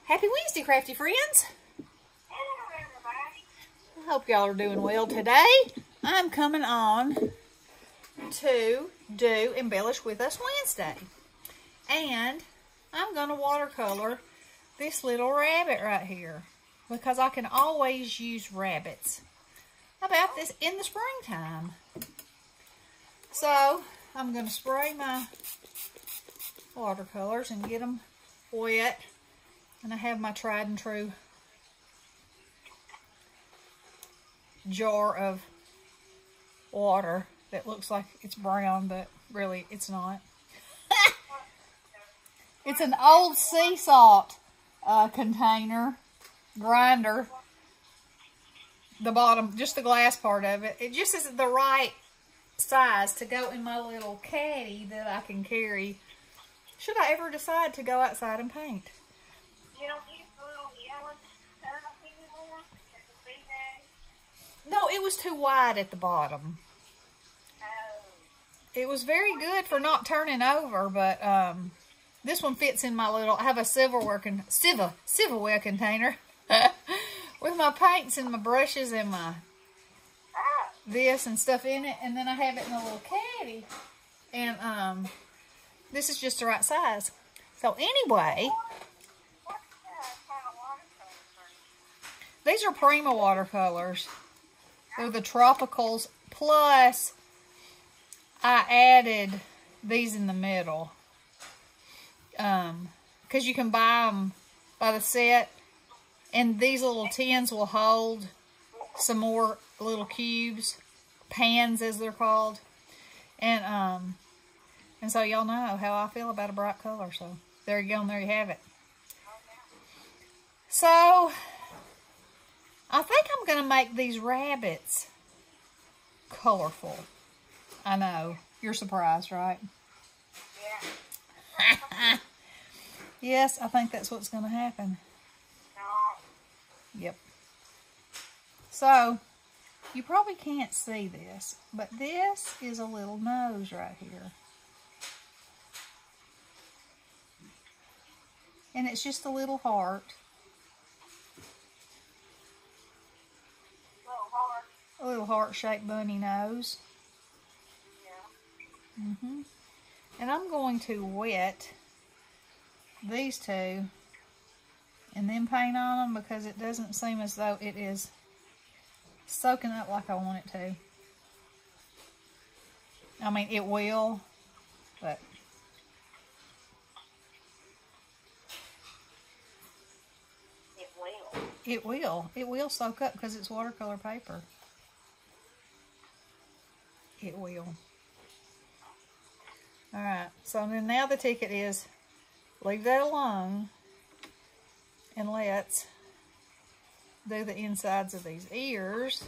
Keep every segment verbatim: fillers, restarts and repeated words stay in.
Happy Wednesday, crafty friends. Hello, everybody. I hope y'all are doing well today. I'm coming on to do Embellish With Us Wednesday. And I'm going to watercolor this little rabbit right here because I can always use rabbits about this in the springtime. So I'm going to spray my watercolors and get them wet. And I have my tried and true jar of water that looks like it's brown, but really it's not. It's an old sea salt uh, container, grinder. The bottom, just the glass part of it. It just isn't the right size to go in my little caddy that I can carry should I ever decide to go outside and paint. You don't use the little yellow stuff anymore? No, it was too wide at the bottom. Oh. It was very good for not turning over, but um, this one fits in my little, I have a silverware, con silver, silverware container with my paints and my brushes and my Ah. this and stuff in it, and then I have it in a little caddy, and um, this is just the right size. So anyway, What uh, kind of watercolors are you? these are Prima watercolors. They're the Tropicals, plus I added these in the middle. Um, because you can buy them by the set, and these little tins will hold some more little cubes, pans as they're called. And um, and so y'all know how I feel about a bright color, so there you go, and there you have it. So I think I'm going to make these rabbits colorful. I know. You're surprised, right? Yeah. Yes, I think that's what's going to happen. No. Yep. So, you probably can't see this, but this is a little nose right here. And it's just a little heart. Little hard. A little heart-shaped bunny nose. Yeah. Mm-hmm. And I'm going to wet these two and then paint on them because it doesn't seem as though it is soaking up like I want it to. I mean, it will, but It will. it will. It will soak up because it's watercolor paper. It will. Alright, so then now the ticket is leave that alone and let's do the insides of these ears.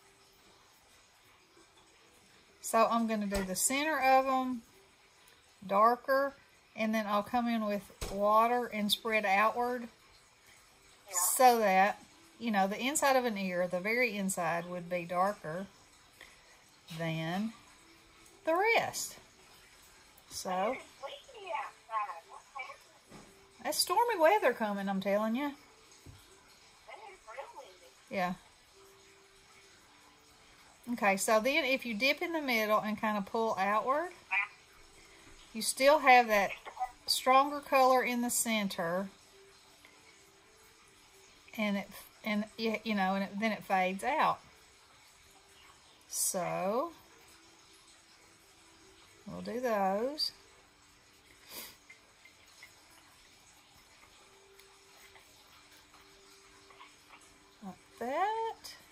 So I'm going to do the center of them darker, and then I'll come in with water and spread outward. Yeah. So that, you know, the inside of an ear, the very inside would be darker than the rest. So, It's sleepy outside. What's happening? that's stormy weather coming, I'm telling you. That is real windy. Yeah. Okay, so then if you dip in the middle and kind of pull outward, you still have that stronger color in the center, and it and you know, and it, then it fades out. So we'll do those. Like that.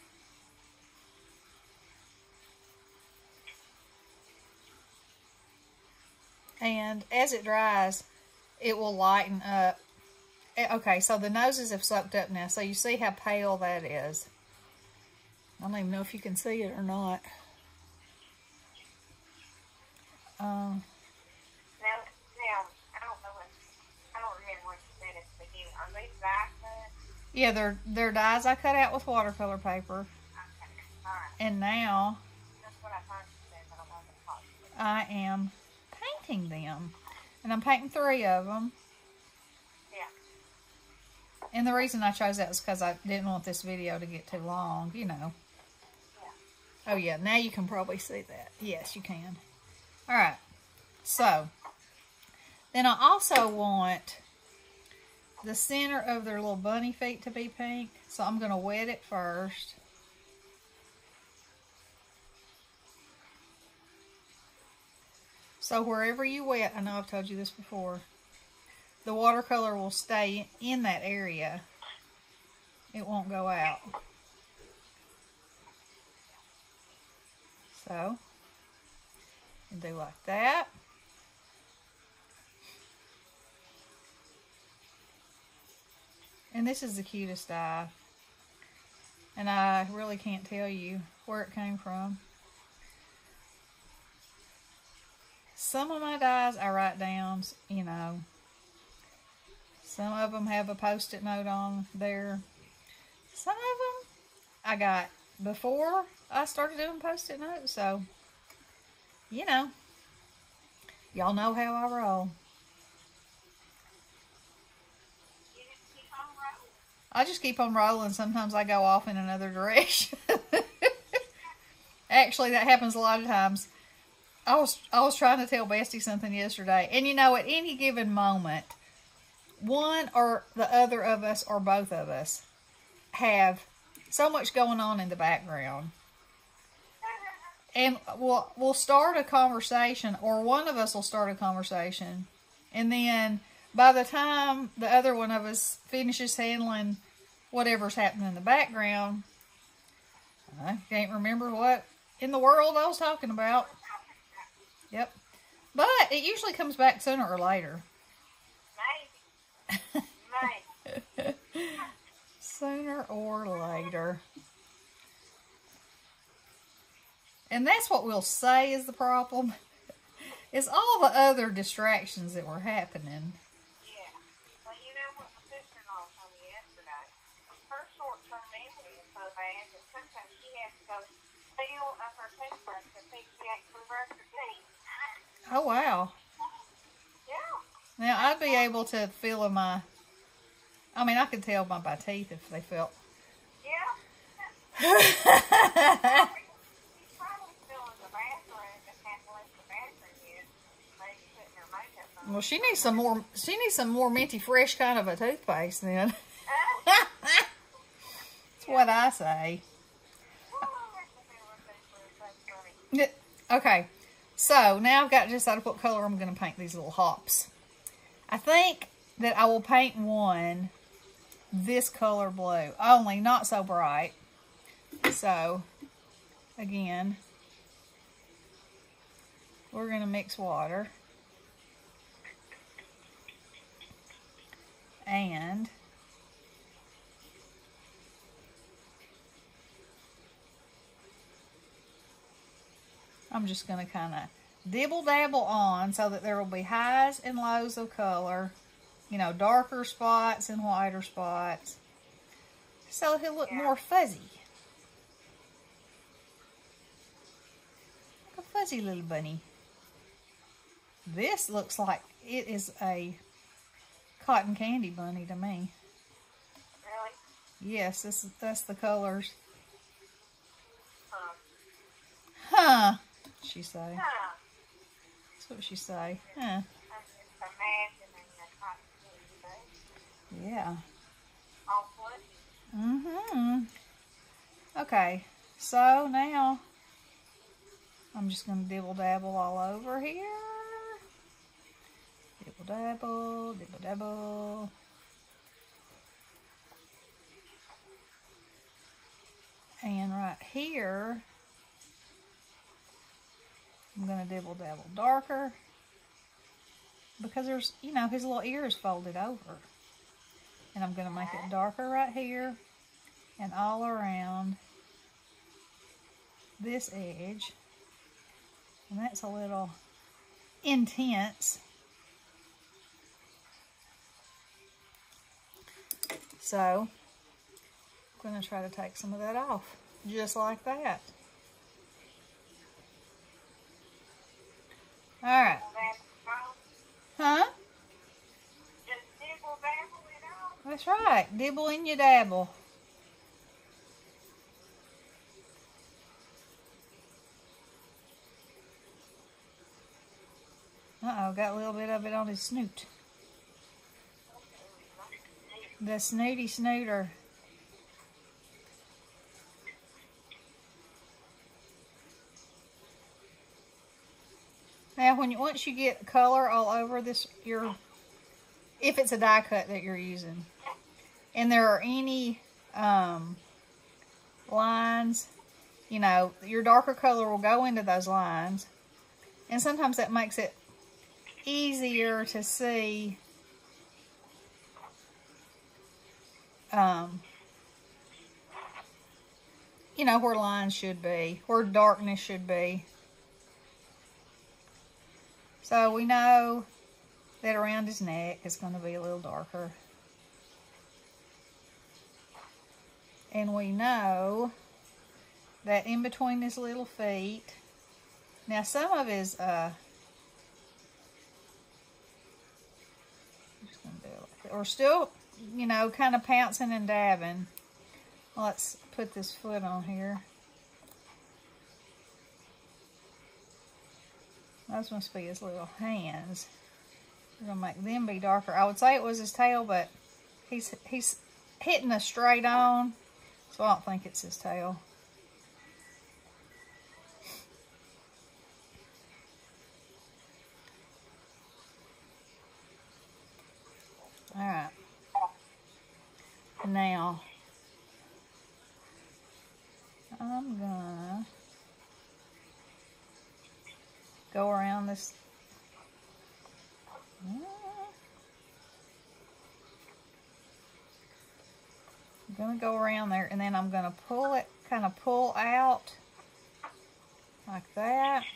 And as it dries, it will lighten up. Okay, so the noses have soaked up now. So you see how pale that is. I don't even know if you can see it or not. Um, Now, now, I don't know what, I don't remember what you said at the beginning. Are these dye cut? yeah, they're, they're dies I cut out with watercolor paper. Okay. Alright. And now That's what I thought you said, but I wasn't positive. I am painting them. And I'm painting three of them. Yeah. And the reason I chose that was because I didn't want this video to get too long, you know. Yeah. Oh, yeah, now you can probably see that. Yes, you can. All right, so then I also want the center of their little bunny feet to be pink, so I'm going to wet it first. So wherever you wet, I know I've told you this before, the watercolor will stay in that area. It won't go out. So, and do like that. And this is the cutest eye. And I really can't tell you where it came from. Some of my dies I write down, you know. Some of them have a post-it note on there. Some of them I got before I started doing post-it notes. So, you know, y'all know how I roll. You just keep on rolling. I just keep on rolling. Sometimes I go off in another direction. Actually, that happens a lot of times. I was I was trying to tell Bestie something yesterday, and you know, at any given moment, one or the other of us or both of us have so much going on in the background, and we'll we'll start a conversation, or one of us will start a conversation, and then by the time the other one of us finishes handling whatever's happening in the background, I can't remember what in the world I was talking about. Yep. But it usually comes back sooner or later. Maybe. Maybe. Sooner or later. And that's what we'll say is the problem. Is all the other distractions that were happening. Yeah. Well, you know what my sister-in-law told me yesterday? Her short-term memory is so bad that sometimes she has to go feel of her toothbrush to think she actually brushed her teeth. Oh, wow. Yeah. Now, I'd be able to feel of my... I mean, I could tell by my teeth if they felt... Yeah. She's probably still in the bathroom and hasn't left the bathroom yet. Maybe putting her makeup on. Well, she needs some more... She needs some more minty fresh kind of a toothpaste then. That's what I say. Yeah, okay. So, now I've got to decide what color I'm going to paint these little hops. I think that I will paint one this color blue. Only not so bright. So, again, we're going to mix water. And I'm just going to kind of dibble-dabble on so that there will be highs and lows of color. You know, darker spots and whiter spots. So he'll look Yeah. more fuzzy. Like a fuzzy little bunny. This looks like it is a cotton candy bunny to me. Really? Yes, this is, that's the colors. Huh. Huh, she say. Huh. That's what she say. Huh. I'm just imagining the cotton candy, Yeah. all flushy. Mm-hmm. Okay, so now I'm just going to dibble-dabble all over here. Dibble-dabble, dibble-dabble. And right here, I'm going to dibble-dabble darker. Because there's, you know, his little ear is folded over. And I'm going to make it darker right here and all around this edge. And that's a little intense. So, I'm going to try to take some of that off. Just like that. Alright. Huh? Just dibble dabble it off. That's right. Dibble and you dabble. Uh-oh, got a little bit of it on his snoot. The snooty snooter. Now, when you, once you get color all over this, your, if it's a die cut that you're using, and there are any um, lines, you know, your darker color will go into those lines, and sometimes that makes it easier to see um, you know, where lines should be, where darkness should be. So we know that around his neck is going to be a little darker. And we know that in between his little feet, now some of his, uh, I'm just gonna do it like that. We're still, you know, kind of pouncing and dabbing. Let's put this foot on here. Those must be his little hands. We're gonna make them be darker. I would say it was his tail, but he's he's hitting us straight on, so I don't think it's his tail. All right. Now I'm gonna go around this. I'm gonna go around there, and then I'm gonna pull it, kind of pull out like that.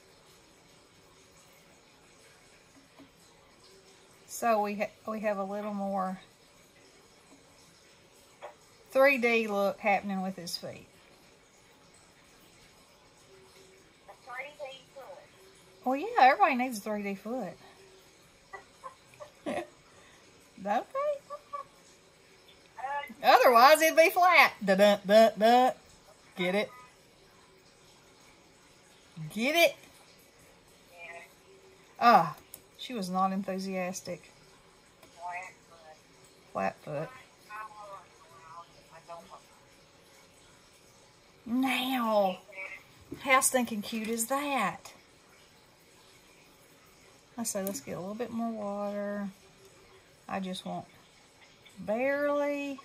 So we ha we have a little more three D look happening with his feet. Well, yeah, everybody needs a three D foot. Okay. Otherwise, it'd be flat. Da da da da. Get it? Get it? Ah, oh, she was not enthusiastic. Flat foot. Now, how stinking cute is that? I say let's get a little bit more water. I just want barely,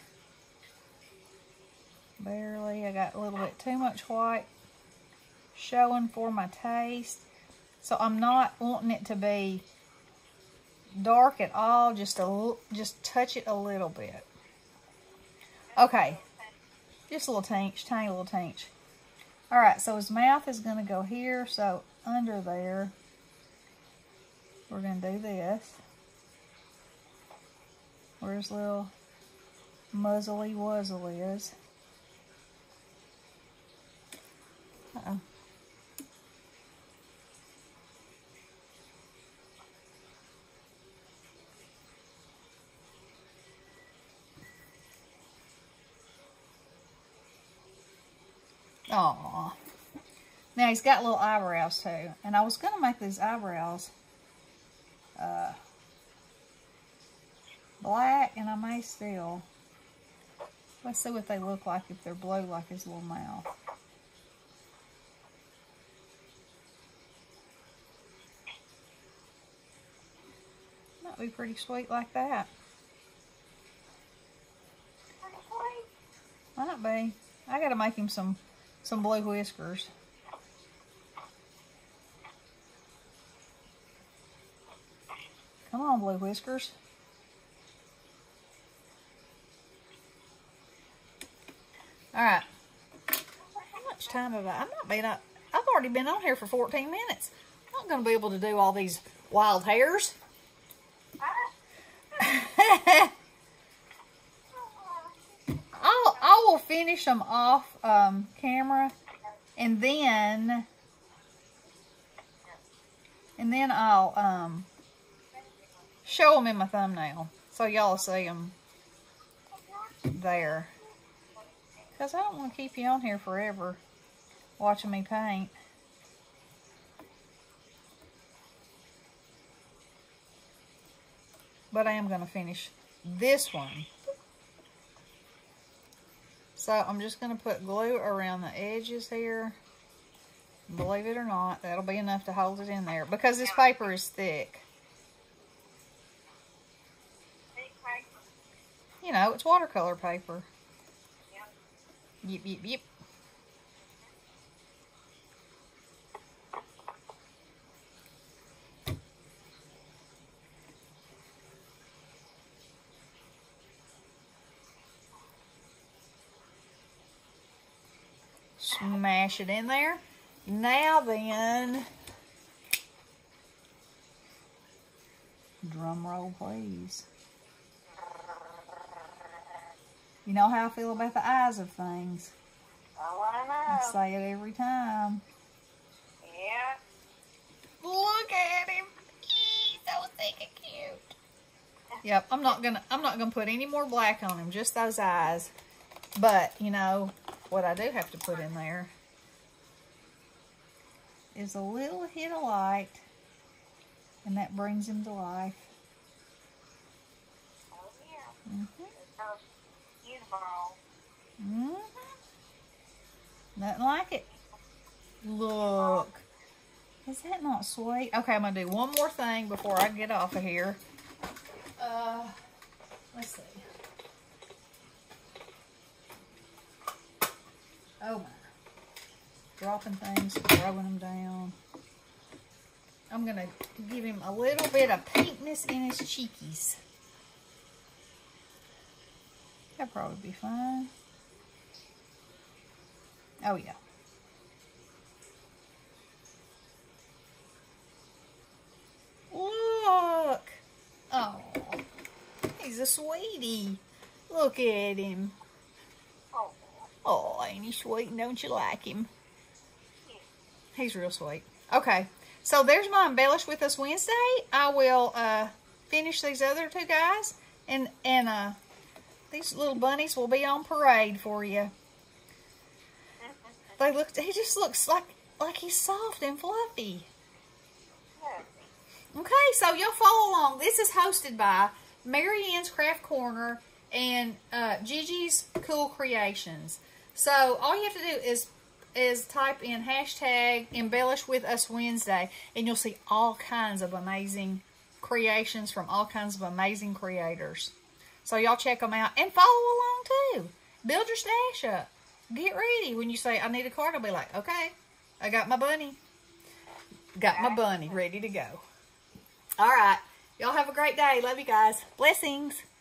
barely. I got a little bit too much white showing for my taste. So I'm not wanting it to be dark at all. Just a just touch it a little bit. Okay, just a little tinge, tiny little tinge. All right, so his mouth is going to go here. So under there, we're going to do this. Where his little muzzly wuzzle is. Uh-oh. Aww. Now he's got little eyebrows too. And I was going to make these eyebrows uh, black, and I may still. Let's see what they look like if they're blue like his little mouth. Might be pretty sweet like that. Might be. I gotta make him some some blue whiskers. Come on, blue whiskers. All right. How much time have I? I'm not being up. I've already been on here for fourteen minutes. I'm not going to be able to do all these wild hairs. I'll, I will finish them off um, camera, and then and then I'll um, show them in my thumbnail so y'all see them there. Because I don't want to keep you on here forever watching me paint. But I am going to finish this one. So I'm just going to put glue around the edges here. Believe it or not, that'll be enough to hold it in there because this paper is thick. You know, it's watercolor paper. Yep, yep, yep. Smash it in there. Now then, drum roll please. You know how I feel about the eyes of things. Oh, I know. I say it every time. Yeah. Look at him. He's so thick and cute. Yep, I'm not gonna I'm not gonna put any more black on him, just those eyes. But, you know, what I do have to put in there is a little hit of light, and that brings him to life. Oh, yeah. Mm-hmm. It's beautiful. Mm-hmm. Nothing like it. Look. Is that not sweet? Okay, I'm going to do one more thing before I get off of here. Uh, let's see. Oh my. Dropping things, throwing them down. I'm going to give him a little bit of pinkness in his cheekies. That'll probably be fine. Oh yeah. Look. Oh, he's a sweetie. Look at him. Oh. Oh, ain't he sweet? And don't you like him? He's real sweet. Okay, so there's my Embellish With Us Wednesday. I will uh, finish these other two guys, and and uh, these little bunnies will be on parade for you. They look. He just looks like like he's soft and fluffy. Okay, so y'all follow along. This is hosted by Mary Ann's Craft Corner and uh, Gigi's Cool Creations. So all you have to do is is type in hashtag Embellish With Us Wednesday, and you'll see all kinds of amazing creations from all kinds of amazing creators. So y'all check them out and follow along too. Build your stash up. Get ready. When you say, I need a card, I'll be like, okay, I got my bunny. Got my bunny ready to go. All right. Y'all have a great day. Love you guys. Blessings.